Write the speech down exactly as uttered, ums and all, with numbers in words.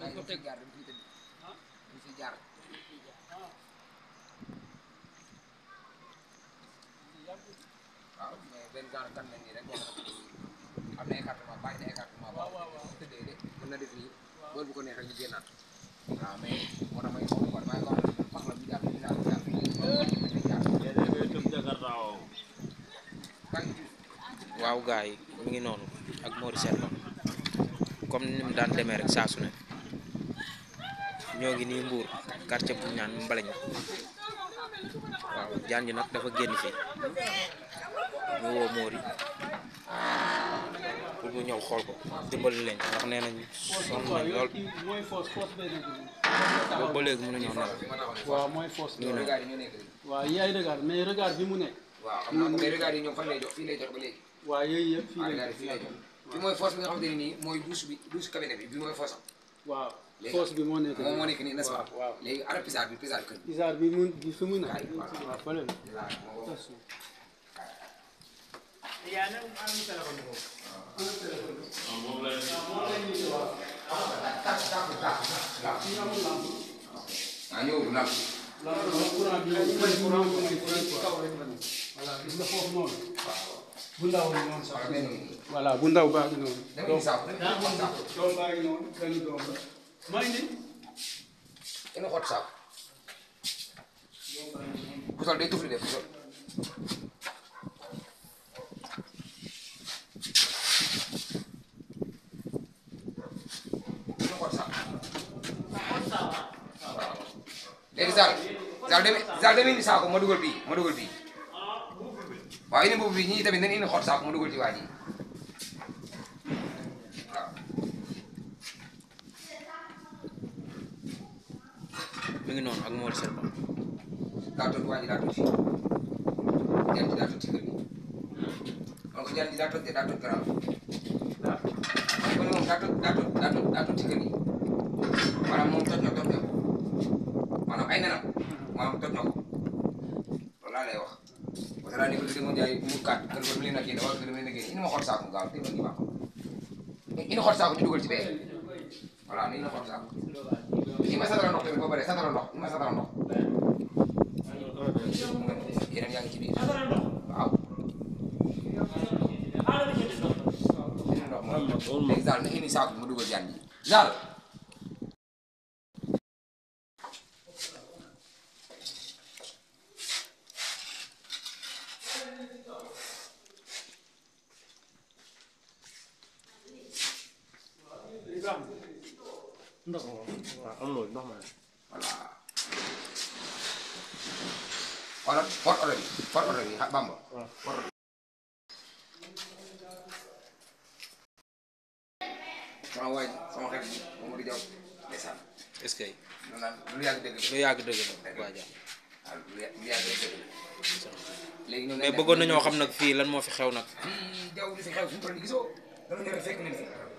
dañ ko teg jaar dañ fi tëdd dañ fi jaar waaw mais benn genre kan la nii rek boo xamante ni am na écartement bàyyi na écartement ba tëddee de mën na def nii loolu bu ko neex rek ñu génnaat waaw mais moo tax may xool quoi damay wax pax la bu jaar bu jaar bu jaar waaw gars yi mi ngi noonu ak Mori Serba comme ni mu daan demee rek saa su ne ñoo ngi nii Mbour quartier bu ñu naan Mbalañ waaw jaan ji nag dafa génn fii ñu woo Mori pour mu ñëw xool ko dimbali leen ndax nee nañ sonn nañ lool boobu ba léegi mënuñoo nelaw. waaw mooy force ñu regard yi ñoo nekk waaw yaay regard mais regard bi mu nekk. waaw xam naa ko mais regard yi ñoom fan lay jox fii lay jox ba léegi. waaw yooyu yëpp fii lay fii lay jox bi mooy force bi nga xamante ne nii mooy douche bi douche cabinet bi bi mooy force am. waaw force bi moo nekk moom moo nekk nii n'est-ce pas. waaw léegi ara pisaar bi pisaar kër pisaar bi mu bi fi mu nekk. waaw fële la. ah ñëwul lamp. voilà gis nga foofu noonu. bu ndaw la noonu sax. voilà bu ndaw baa ngi noonu. doom doom baa ngi noonu benn doom la. maa ngi nii. ina xott saako. pusal day tufli def pusal. ina xott saako. léegi Zal Zal demee Zal demee indi saako ma dugal bii ma dugal bii waaw indi boobu bii ñii tamit nañ indi xott saako ma dugal ci waa ji waaw. mi ngi noonu ak Mori Serba daa toog waa ji daa toog fii jaan ji daa toog ci kër gi man ko jaan ji daa toog de daa toog garaaw man moom daa toog daa toog daa toog daa toog ci kër gi maanaam moom toj na toj na maanaam ay nenam maanaam toj na ko loolu laa lay wax parce que daal di ko demoon jaay mu kat kër ba mu leen a génne wala kër ba mu leen a génne indi ma xott saako gaaw te ñu baax indi xott saako ñu dugal ci bee voilà ni indi xott saako ni ma satara ndox tamit boo paree satara ndox ni ma satara ndox yeneen yaa ngi ci biir waaw ndox moom léegi Zal na indi saako mu dugal jaan ji Zal ndox waaw am loolu ndox ma voilà wala for oto bi for oto bi Bamba for sama waay sama xarit bi Mamadou Diaw ndeysaan est-ce que lu naan lu yàgg dëgg lu yàgg dëgg la waa jàmm waaw lu yàgg dëgg la léegi ñoom mais bëggoon nañoo xam nag fii lan moo fi xew nag fii jaww li fi xew fi mu toll nii gisoo dama ñëw rek fekk leen fi